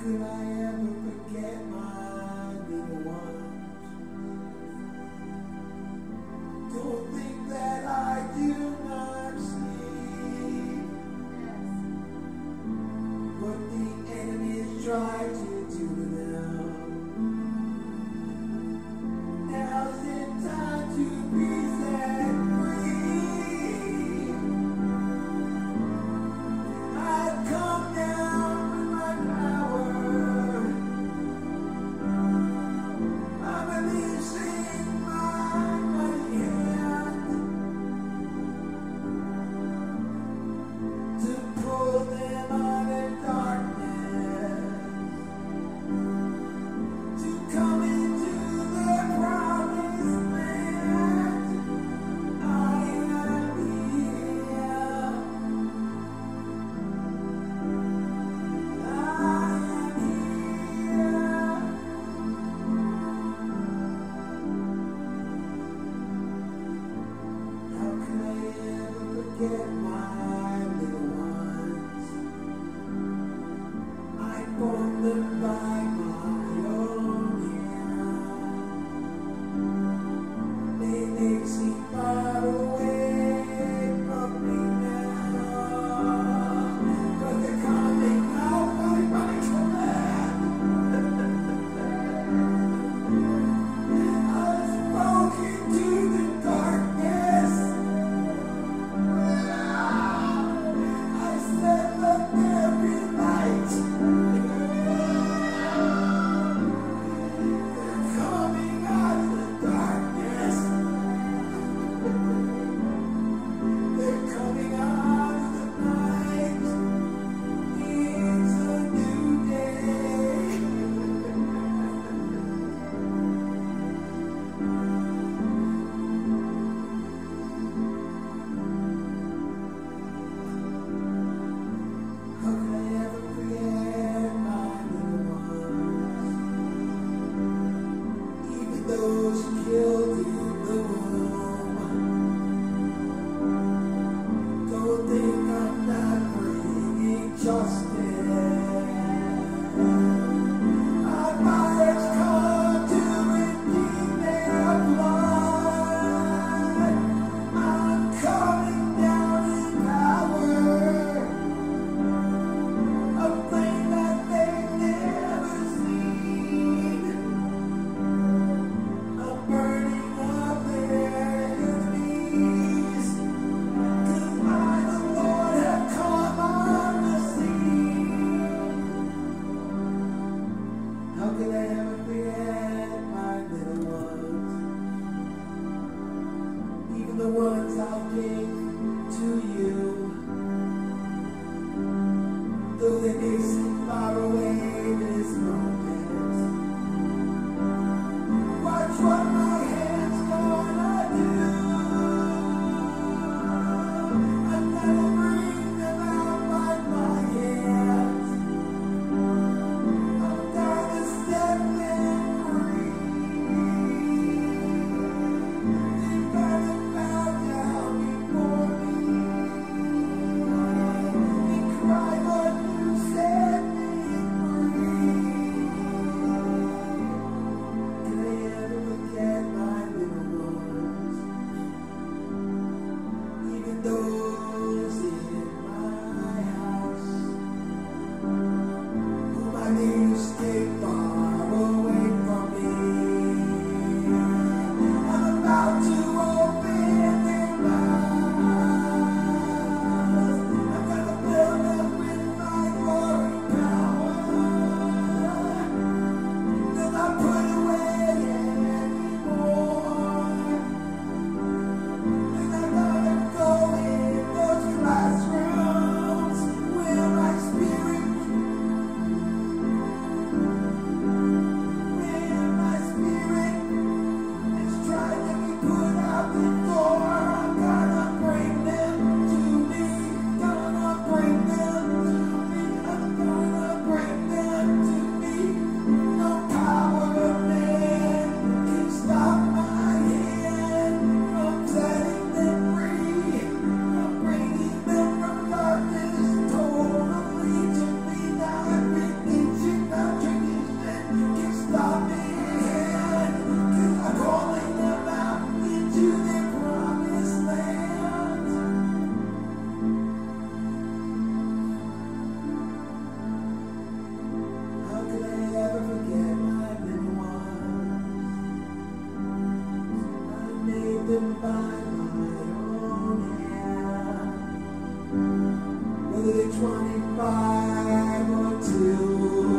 could I ever forget my little ones? Don't think that I do not see what the enemy is trying to do to them. Now's the time to be set free. I've come down with my power. I'm releasing my mighty hand to pull them out of darkness, to come into their promised land. I am here. I am here. How could I ever forget my little ones? I formed them by my own hand. They seem far away from me now, but they're coming out by my command. I've spoken to the darkness. I said, let there be light. They're coming out of the darkness. They're coming out of the night. It's a new day. How could I ever forget my little ones? Even those who killed in the womb. Don't think I'm not bringing justice. My fire's come to redeem their blood. I'm coming down in power, a flame that they've never seen. I'm burning up their enemies, 'cause I, the Lord, have come on the scene. How could I ever forget my little ones? Even the ones I'll give to you, though they may seem far away this moment. Watch what my hands gonna do. I'm gonna bring them out by my hands. I'm gonna set them free. They're gonna bow down before me and cry, Lord, you set me free. 5 or 2.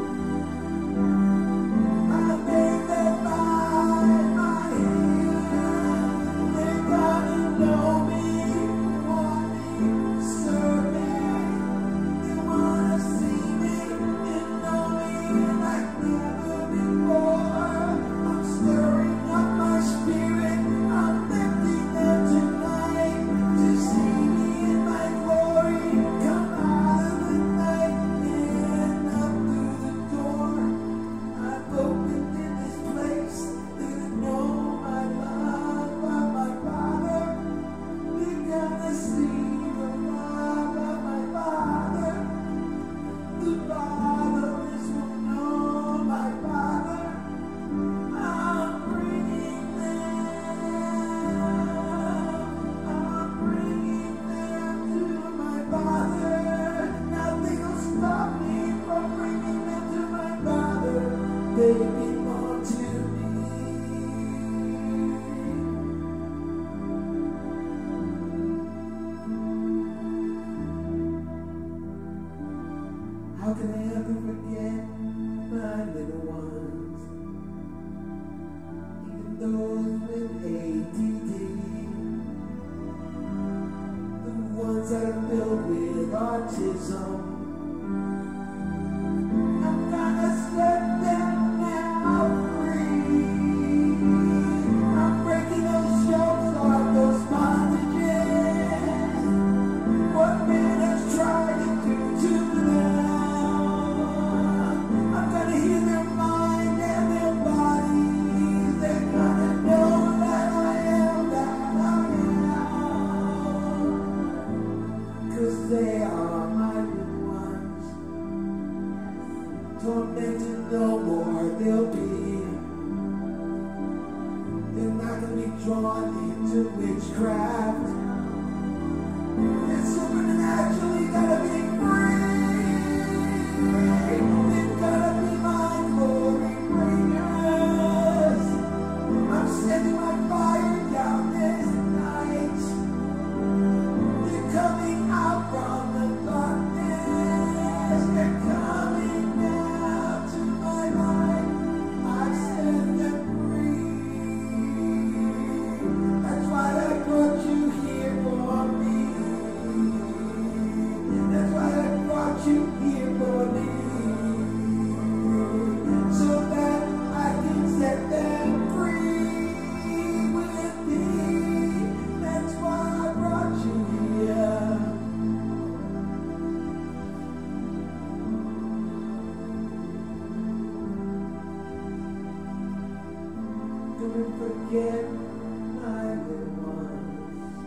I made them by my hand. They're gonna know me, want me, serve me. They wanna see me and know me like never before. I'm stirring up my spirit. I'm lifting them tonight to see me in my glory. Come out of the night and up through the door. I've opened in this place to know my love of my Father. We're gonna see the love of my Father. The fatherless will know my Father. I'm bringing them to my Father. Nothing will stop me from bringing them to my Father. They belong to me. How can I ever forget my little ones? Even those with ADD, the ones that are filled with autism. I'm gonna set them now free. I'm breaking those yokes off those bondages. What man has tried to do to them? I'm gonna heal their mind and their bodies. They're gonna know that I am that I am. 'Cause they are my little ones. Tormented no more they'll be. They're not gonna be drawn into witchcraft. They're supernaturally gonna be free. They're gonna be my glory bringers. I'm sending my fire down this night. They're coming out from the darkness. They're coming out to my light. I've set them free. That's why I brought you here for me. That's why I brought you here for me. So that I can set them free with me. That's why I brought you here. Don't forget my little ones.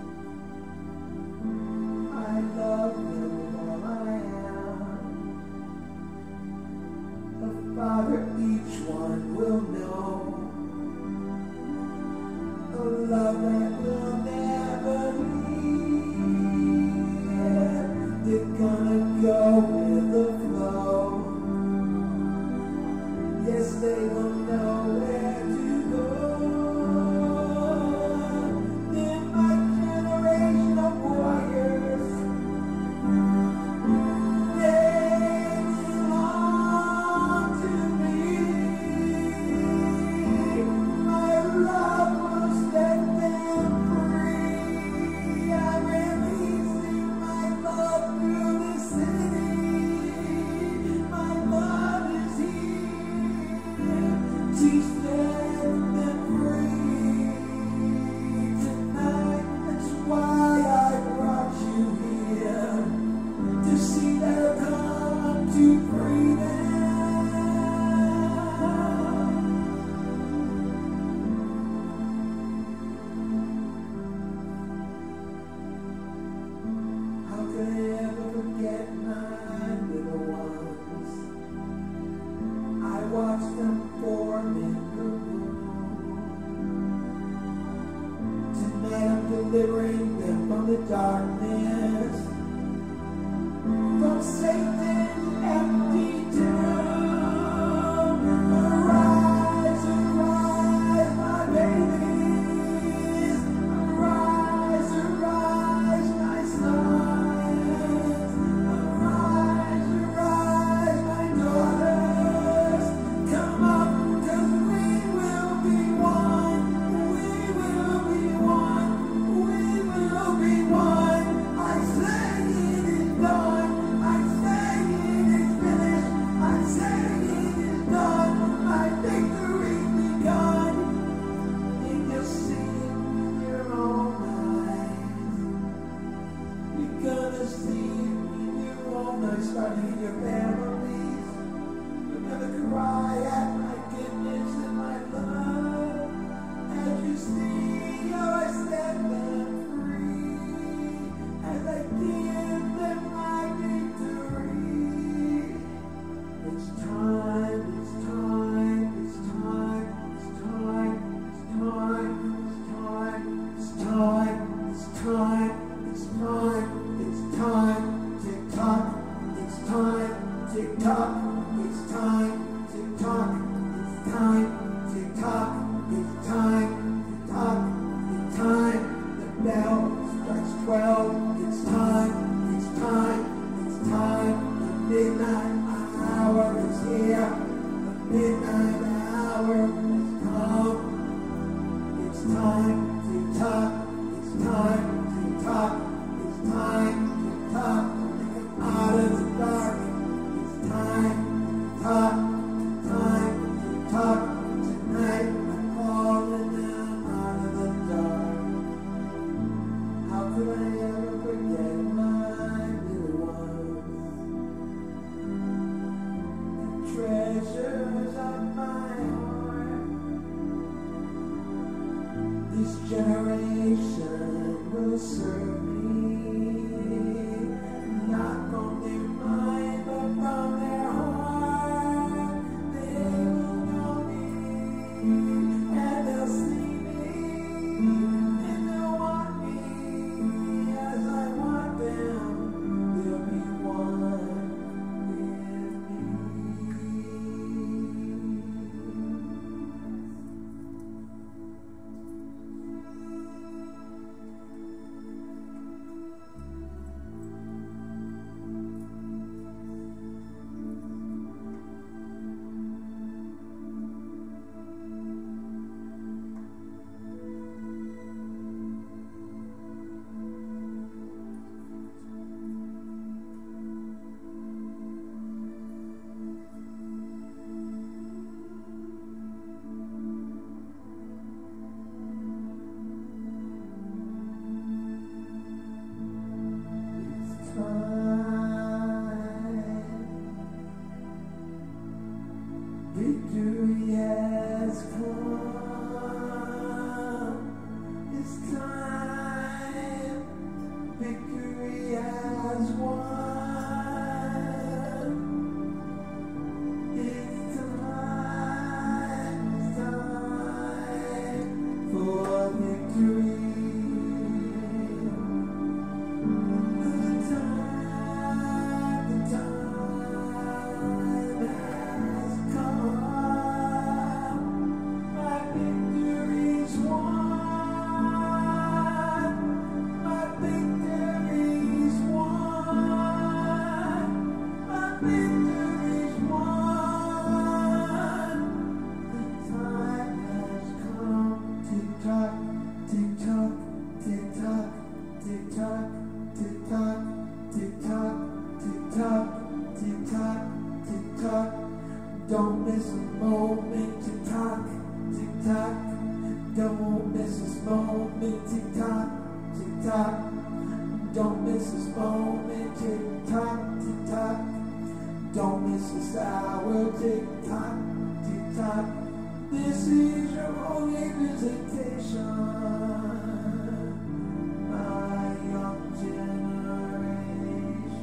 I love them all I am. The Father, each one will know. A love that will never leave. They're gonna go with the flow. Yes, they will know where to go. They're my generation of warriors. They belong to me. My love will set them free. I'm releasing my love through the city. My love is here to tick tock, it's time, tick tock, it's time, tick tock, it's time, tick tock, it's time. The bell strikes 12, it's time, it's time, it's time. The midnight hour is here, the midnight hour has come. It's time, tick tock, it's time, tick tock, it's time, tick tock. Out of the dark, it's time, talk, time, talk. Tonight I'm falling down out of the dark. How could I ever forget my little ones? The treasures of my heart. This generation will serve me. Not from their mind, but from their heart. They will know me, and they'll see me, and they'll want me as I want them. They'll be one with victory has come. It's time. Victory has won. It's time. It's time for victory. The time has come. My victory's won. My victory's won. My victory's won. The time has come. Tick tock, tick tock, tick tock, tick tock, tick tock, tick tock, tick tock, tick tock, tick tock. Don't miss a moment, tick tock, tick tock. Don't miss this moment, tick tock, tick tock. Don't miss this moment, tick tock, tick tock. Don't miss this hour, tick tock, tick tock. This is your only visitation, my young generation.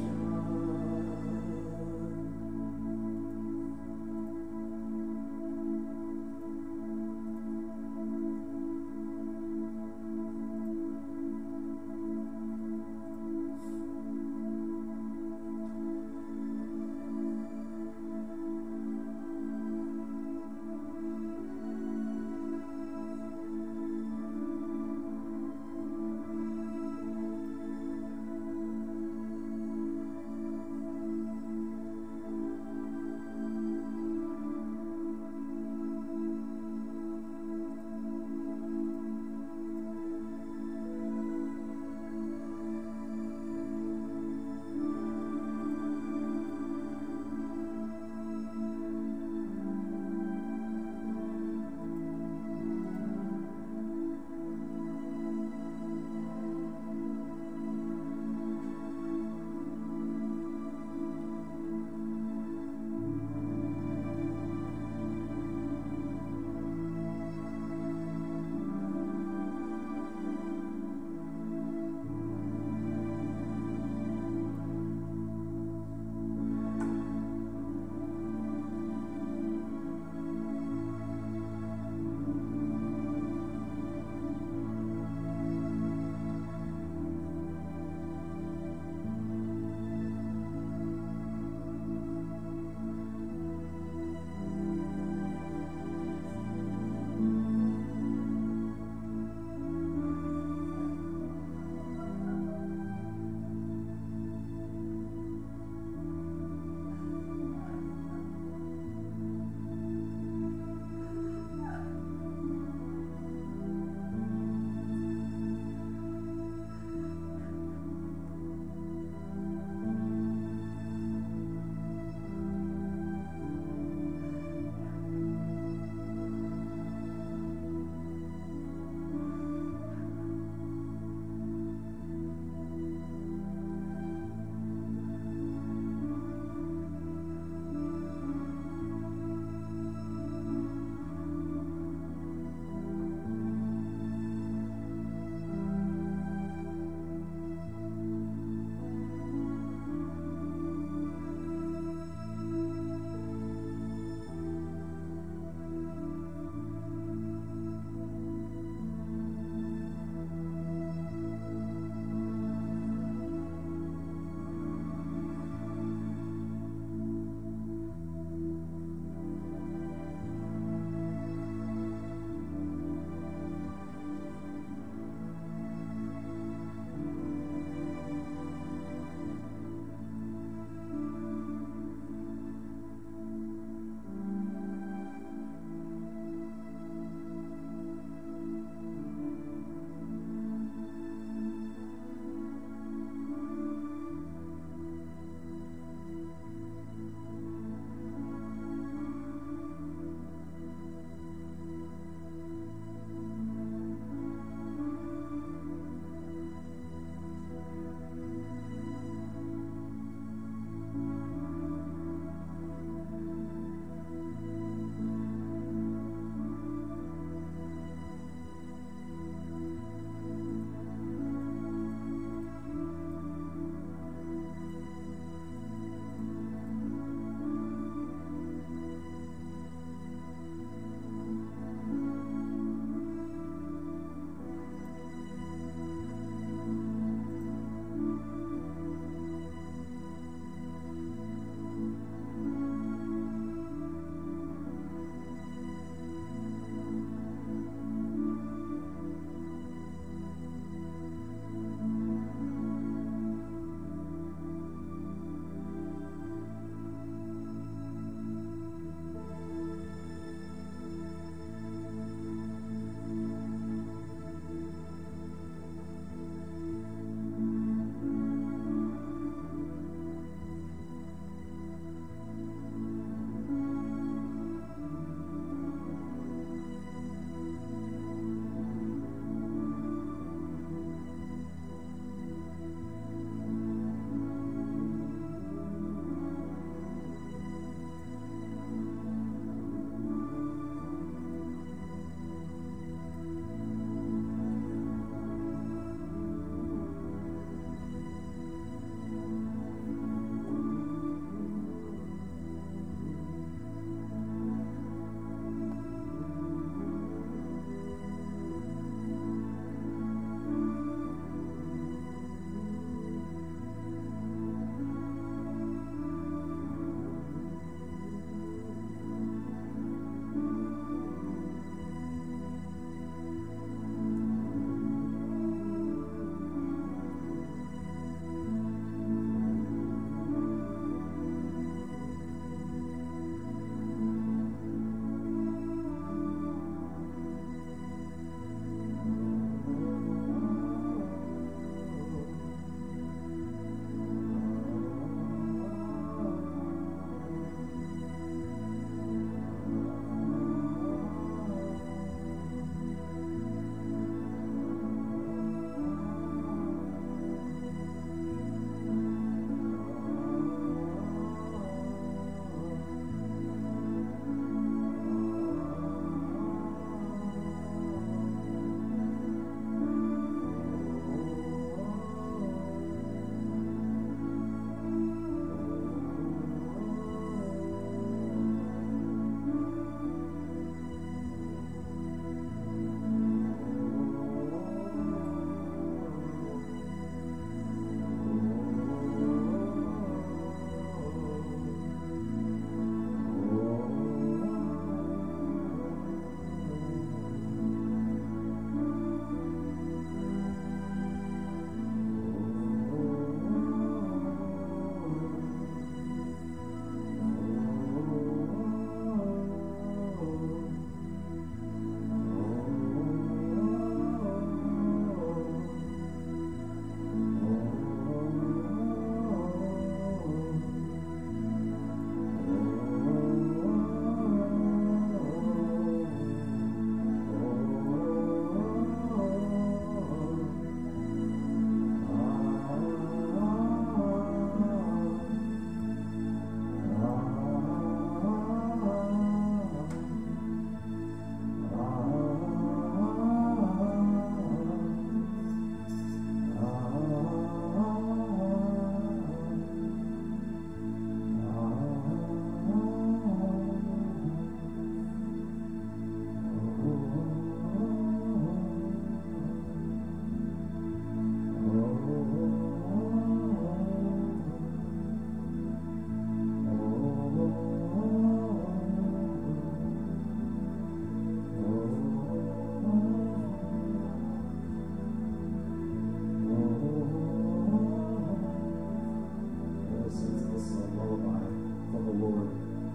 Lord.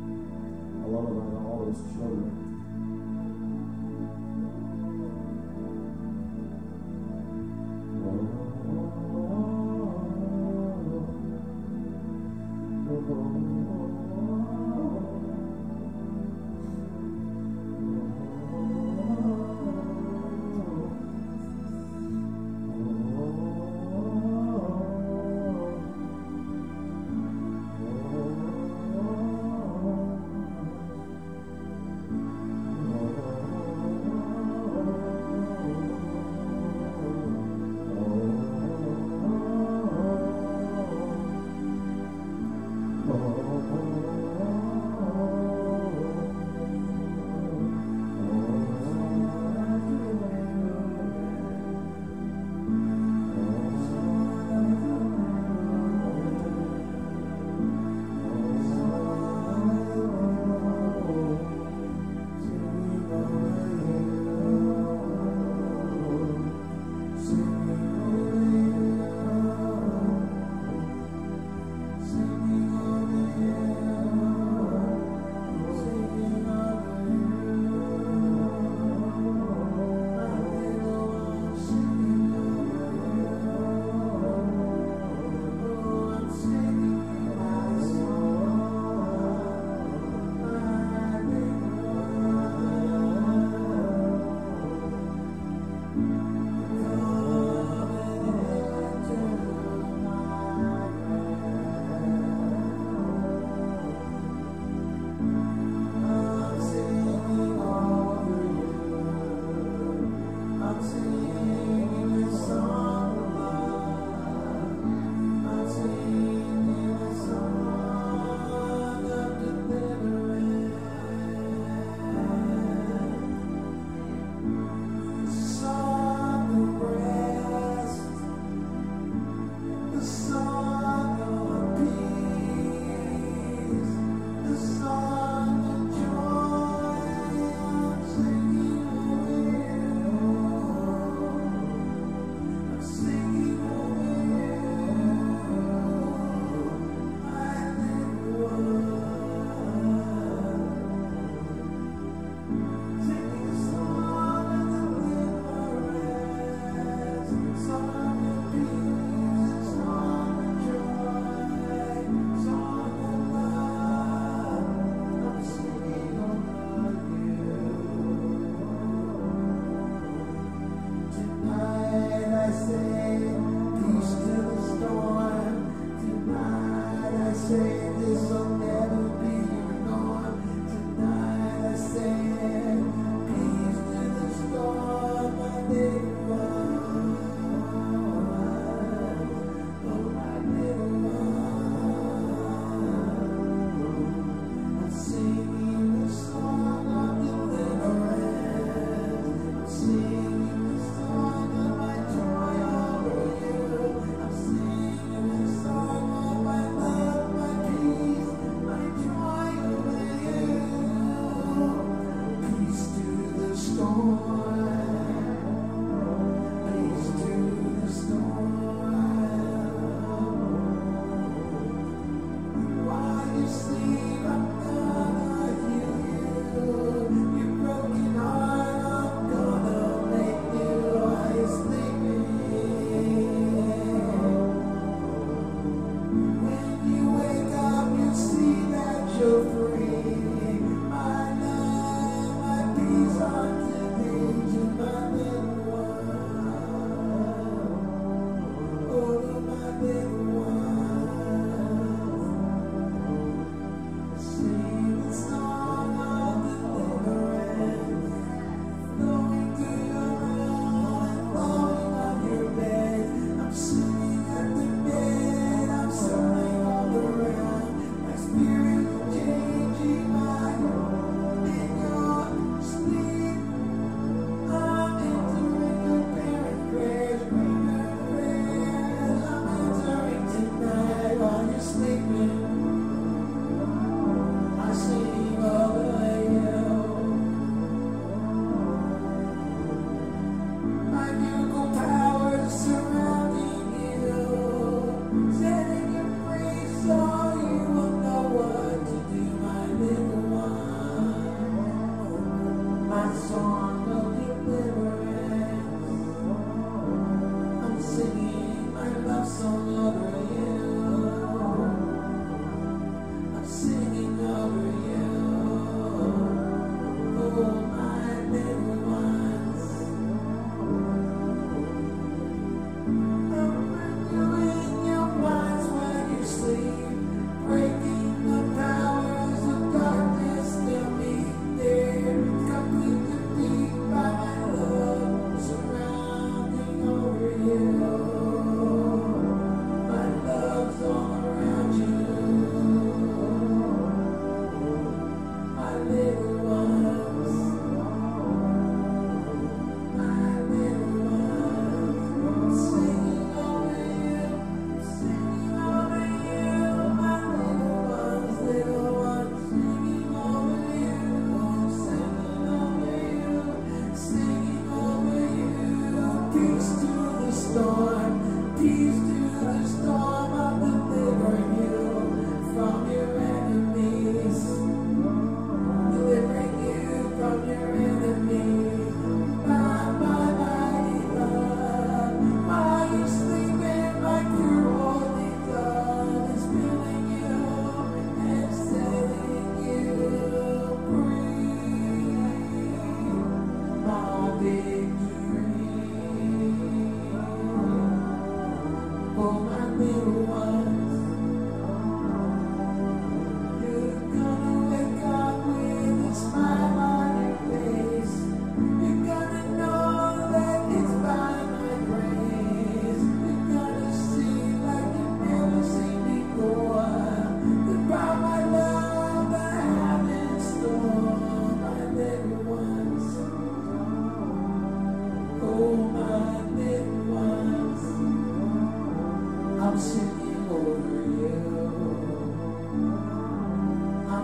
I love about all His children. So you will know what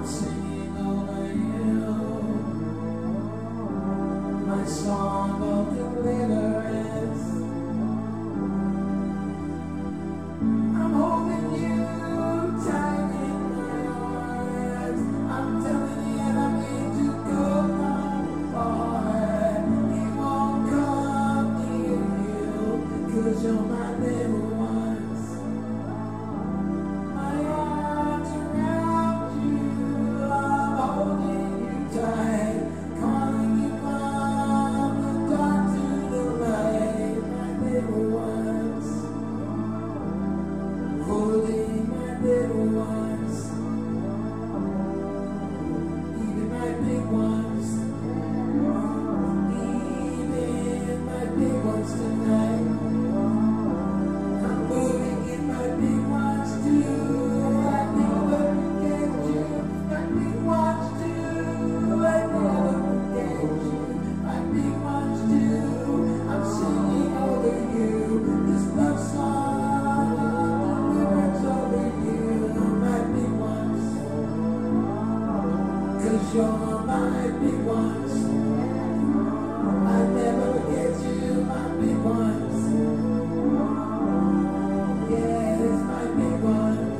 singing over you, my song of deliverance. I'm holding you tight in my arms. I'm telling you I need to go far. It won't come near you, 'cause you're my little ones. My arms around you, I'm holding you tight, calling you from the dark to the light, my little ones. Holding my little ones, even my big ones, even my big ones tonight. I'm moving in my big ones too. I never forget you, my big ones too. I never forget you, my big ones too. I'm singing over you this love song of deliverance over you, my big ones. 'Cause you're my big ones. I never forget you, my big ones. Yes, my big ones.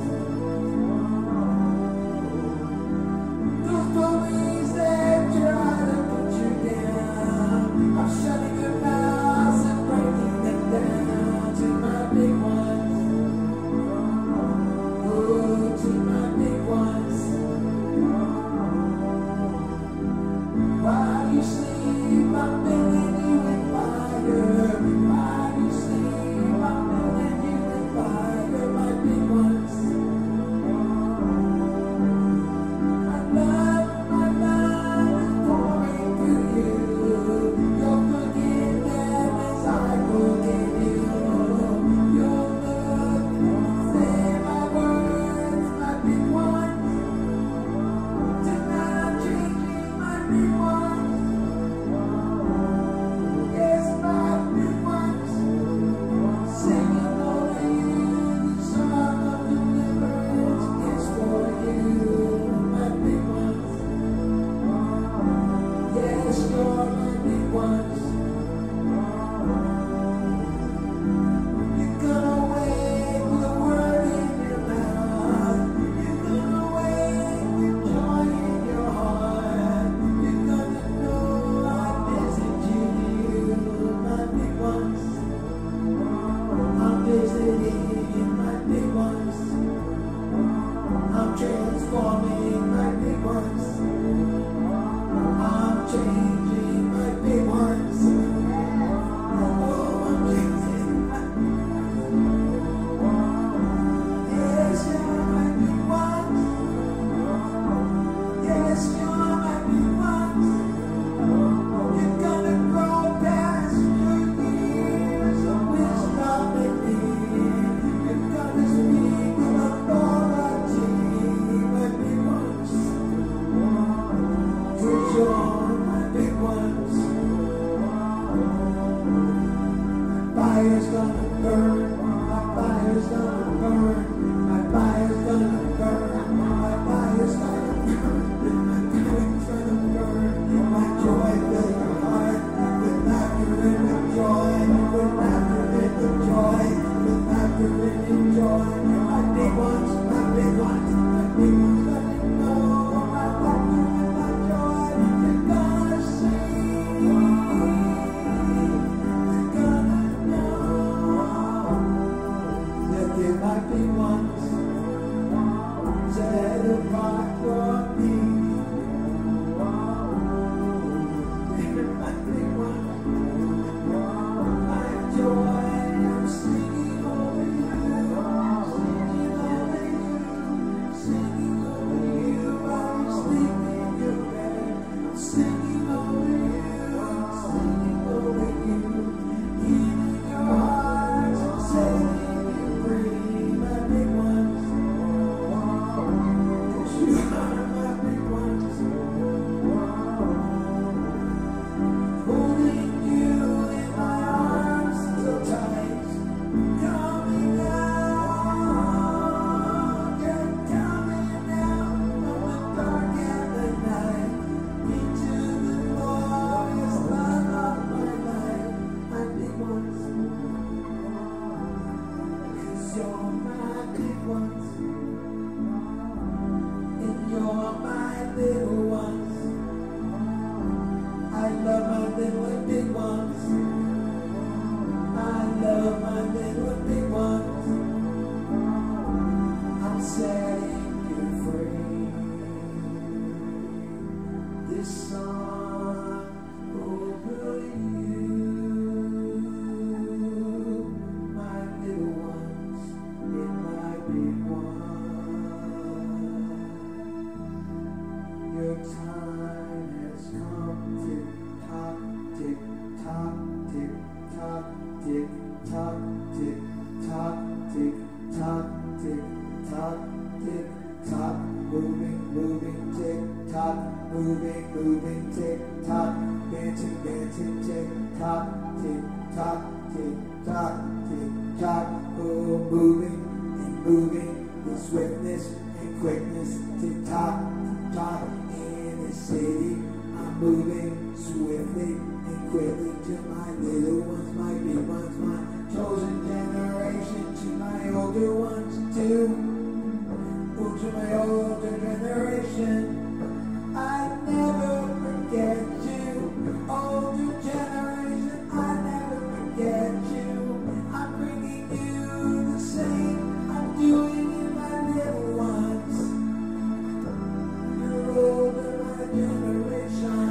Those bullies that try to put you down, I'm shutting your mouths and breaking them down to my big ones. Oh, to my big ones. While you sleep, I'm bending you in fire. While little ones. I love my little and big ones. I love my little and big ones. I'm setting you free. This song over you, my little ones and my big ones. Your time has come. Tick tock, tick tock, tick tock, tick tock, tick tock, tick tock, tick tock, tick tock, moving, moving, tick tock, moving, moving, tick tock, dancing, dancing, tick tock, tick tock, tick tock, tick tock, oh, moving and moving with swiftness and quickness, tick tock, tock, in the city, I'm moving swiftly and quickly to my little ones, my big ones, my chosen generation, to my older ones too. Oh, to my older generation, I never forget you. Older generation, I never forget you. I'm bringing you the same I'm doing in my little ones. You're older, my generation.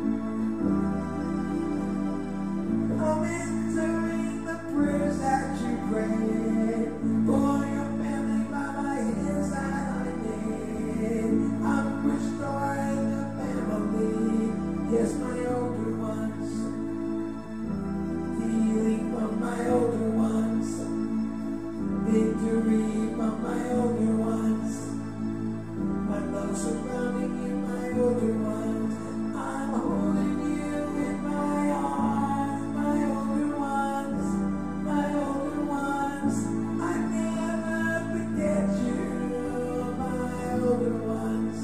I'm answering the prayers that you prayed for your family by my hands that I made. I'm restoring the family, yes, my older ones. Healing from my older ones, victory from my older ones. My love surrounding you, my older ones. I'm holding you in my arms, my older ones, my older ones. I never forget you, my older ones.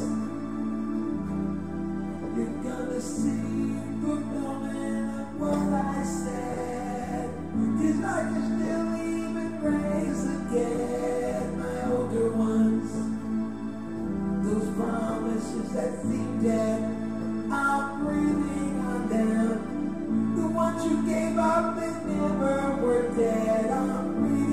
You're gonna see fulfillment of what I said, 'cause I can still even raise again, my older ones. Those promises that seem dead, I'm breathing on them. The ones you gave up and never were dead, I'm breathing